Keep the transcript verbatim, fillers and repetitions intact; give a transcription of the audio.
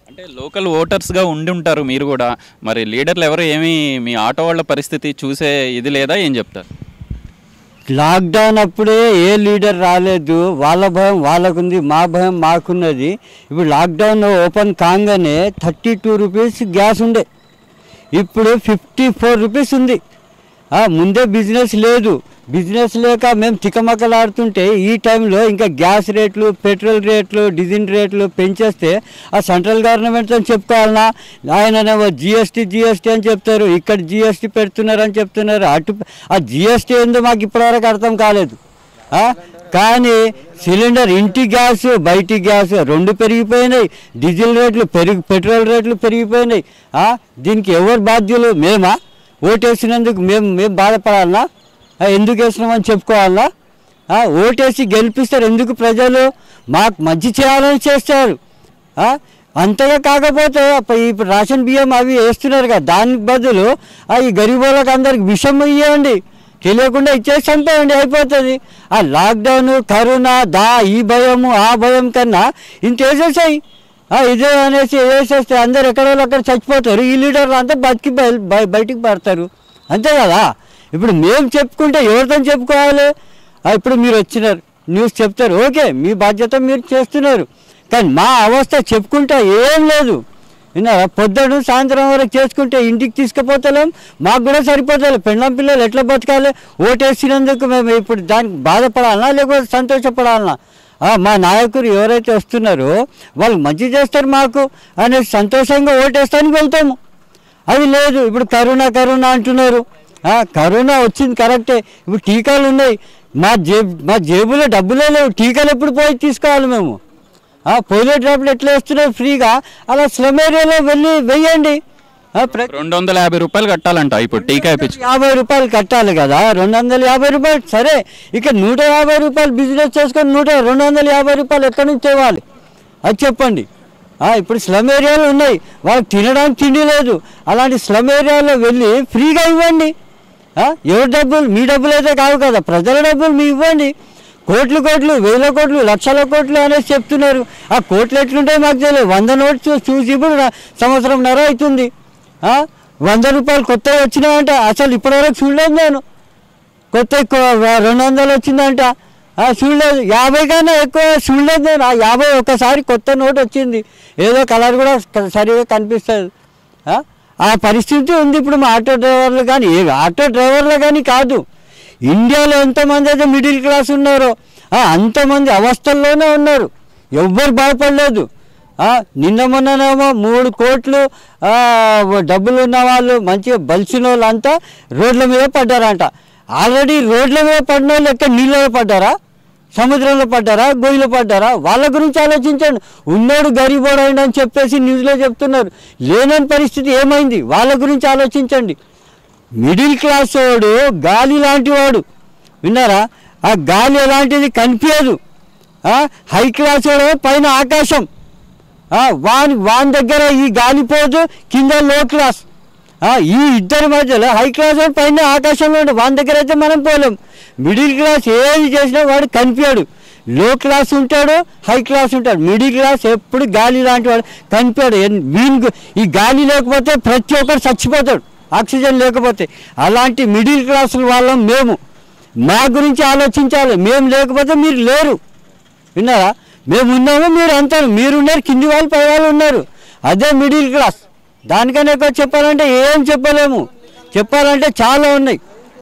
అంటే లోకల్ ఓటర్స్గా ఉండి ఉంటారు మీరు కూడా, మరి లీడర్లు ఎవరు ఏమీ మీ ఆటో వాళ్ళ పరిస్థితి చూసే ఇది లేదా, ఏం చెప్తారు? లాక్డౌన్ అప్పుడే ఏ లీడర్ రాలేదు, వాళ్ళ భయం వాళ్ళకుంది, మా భయం మాకున్నది. ఇప్పుడు లాక్డౌన్ ఓపెన్ కాగానే థర్టీ టూ రూపీస్ గ్యాస్ ఉండే, ఇప్పుడు ఫిఫ్టీ ఫోర్ రూపీస్ ఉంది. ముందే బిజినెస్ లేదు, బిజినెస్ లేక మేము తికమకలాడుతుంటే ఈ టైంలో ఇంకా గ్యాస్ రేట్లు, పెట్రోల్ రేట్లు, డీజిల్ రేట్లు పెంచేస్తే ఆ సెంట్రల్ గవర్నమెంట్ అని చెప్పుకోవాలన్నా? ఆయననేమో జిఎస్టీ జిఎస్టీ అని చెప్తారు, ఇక్కడ జిఎస్టీ పెడుతున్నారు అని చెప్తున్నారు. అటు ఆ జిఎస్టీ ఏందో మాకు ఇప్పటివరకు అర్థం కాలేదు. కానీ సిలిండర్ ఇంటి గ్యాస్ బయటి గ్యాస్ రెండు పెరిగిపోయినాయి, డీజిల్ రేట్లు పెరిగి పెట్రోల్ రేట్లు పెరిగిపోయినాయి. దీనికి ఎవరు బాధ్యులు? మేమా? ఓటేసినందుకు మేము మేము బాధపడాలన్నా? ఎందుకు వేసినామని చెప్పుకోవాలా? ఓటేసి గెలిపిస్తారు ఎందుకు? ప్రజలు మాకు మంచి చేయాలని చేస్తారు. అంతగా కాకపోతే ఇప్పుడు రేషన్ బియ్యం అవి వేస్తున్నారు కదా, దానికి బదులు ఈ గరీబులకు అందరికి విషం ఇవ్వండి, తెలియకుండా ఇచ్చేసి చంపేయండి, అయిపోతుంది. ఆ లాక్డౌన్, కరోనా, దా ఈ భయము ఆ భయం కన్నా ఇంత వేసేసాయి. ఇదే అనేసి వేసేస్తే అందరు ఎక్కడో అక్కడ చచ్చిపోతారు, ఈ లీడర్లు అంతా బతికి బయటికి పడతారు, అంతే కదా. ఇప్పుడు మేము చెప్పుకుంటే ఎవరితో చెప్పుకోవాలి? ఇప్పుడు మీరు వచ్చినారు, న్యూస్ చెప్తారు, ఓకే మీ బాధ్యత మీరు చేస్తున్నారు, కానీ మా అవస్థ చెప్పుకుంటే ఏం లేదు. విన్నారా? పొద్దుడు సాయంత్రం వరకు చేసుకుంటే ఇంటికి తీసుకుపోతలేం, మాకు కూడా సరిపోతలేదు. పెళ్ళం పిల్లలు ఎట్లా బతకాలి? ఓటేసినందుకు మేము ఇప్పుడు దానికి బాధపడాలన్నా లేకపోతే సంతోషపడాలన్నా? మా నాయకులు ఎవరైతే వస్తున్నారో వాళ్ళు మంచి చేస్తారు మాకు అనే సంతోషంగా ఓటేస్తానికి వెళ్తాము. అది లేదు. ఇప్పుడు కరోనా కరోనా అంటున్నారు, కరోనా వచ్చింది కరెక్టే, ఇప్పుడు టీకాలు ఉన్నాయి, మా జేబు మా జేబులో డబ్బులే లేవు, టీకాలు ఎప్పుడు పోయి తీసుకోవాలి మేము? పోలియో డ్రాప్లు ఎట్లా వేస్తున్నారు ఫ్రీగా, అలా స్లమ్ ఏరియాలో వెళ్ళి వెయ్యండి. రెండు వందల యాభై రూపాయలు కట్టాలంట ఇప్పుడు టీకా ఇప్పించి, యాభై రూపాయలు కట్టాలి కదా, రెండు వందల యాభై రూపాయలు సరే, ఇక నూట యాభై రూపాయలు బిజినెస్ చేసుకొని నూట రెండు వందల యాభై రూపాయలు ఎక్కడి నుంచి తేవాలి అది చెప్పండి. ఇప్పుడు స్లమ్ ఏరియాలు ఉన్నాయి, వాళ్ళకి తినడానికి తిండి లేదు, అలాంటి స్లమ్ ఏరియాలో వెళ్ళి ఫ్రీగా ఇవ్వండి. ఎవరి డబ్బులు? మీ డబ్బులు అయితే కావు కదా, ప్రజల డబ్బులు మీ ఇవ్వండి. కోట్లు కోట్లు, వేల కోట్లు, లక్షల కోట్లు అనేసి చెప్తున్నారు. ఆ కోట్లు ఎట్లుంటాయి మాకు తెలియదు. వంద నోట్స్ చూసి ఇప్పుడు సంవత్సరం నర అవుతుంది. వంద రూపాయలు కొత్తగా వచ్చినాయంట, అసలు ఇప్పటివరకు చూడలేదు నేను. కొత్త రెండు వందలు వచ్చిందంట, చూడలేదు. యాభై కన్నా ఎక్కువ చూడలేదు నేను. ఆ యాభై ఒక్కసారి కొత్త నోట్ వచ్చింది, ఏదో కలర్ కూడా సరిగా కనిపిస్తుంది. ఆ పరిస్థితి ఉంది ఇప్పుడు మా ఆటో డ్రైవర్లు కానీ, ఏ ఆటో డ్రైవర్లు కానీ కాదు, ఇండియాలో ఎంతమంది అయితే మిడిల్ క్లాస్ ఉన్నారో అంతమంది అవస్థల్లోనే ఉన్నారు, ఎవ్వరు బాగుపడలేదు. నిన్న మొన్ననేమో మూడు కోట్లు డబ్బులు ఉన్న వాళ్ళు మంచిగా బలిసిన వాళ్ళు అంతా రోడ్ల మీద పడ్డారంట. ఆల్రెడీ రోడ్ల మీద పడిన వాళ్ళు ఎక్కడ నీళ్ళలో పడ్డారా, సముద్రంలో పడ్డారా, గొయ్యిలో పడ్డారా? వాళ్ళ గురించి ఆలోచించండి. ఉన్నోడు గరీబోడు అని చెప్పేసి న్యూస్లో చెప్తున్నారు, లేని పరిస్థితి ఏమైంది వాళ్ళ గురించి ఆలోచించండి. మిడిల్ క్లాస్ వాడు గాలి లాంటి వాడు, విన్నారా? ఆ గాలి ఎలాంటిది కనిపించదు. హై క్లాస్ వాడు పైన ఆకాశం, వాని వాని దగ్గర ఈ గాలి పోదు, కింద లో క్లాస్. ఈ ఇద్దరి మధ్యలో హై క్లాస్ వాడు పైన ఆకాశంలో ఉండే, వాని దగ్గర అయితే మనం పోలేం. మిడిల్ క్లాస్ ఏది చేసినా వాడు కనిపించాడు. లో క్లాస్ ఉంటాడు, హై క్లాస్ ఉంటాడు, మిడిల్ క్లాస్ ఎప్పుడు గాలి లాంటి వాడు కనిపించాడు. వీని ఈ గాలి లేకపోతే ప్రతి ఒక్కరు చచ్చిపోతాడు, ఆక్సిజన్ లేకపోతే. అలాంటి మిడిల్ క్లాస్ వాళ్ళం మేము. మా గురించి ఆలోచించాలి, మేము లేకపోతే మీరు లేరు, విన్నారా? మేము ఉన్నాము, మీరు అంటారు, మీరున్నారు, కింది వాళ్ళు పై వాళ్ళు ఉన్నారు, అదే మిడిల్ క్లాస్. దానికన్నా ఎక్కువ చెప్పాలంటే ఏం చెప్పలేము, చెప్పాలంటే చాలా ఉన్నాయి.